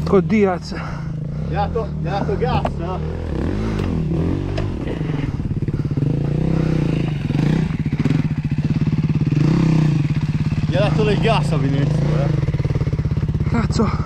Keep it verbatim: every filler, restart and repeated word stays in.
con Diaz. Gli ha dato, gli ha dato gas, no? Gli ha dato del gas a Venezia, eh? Cazzo,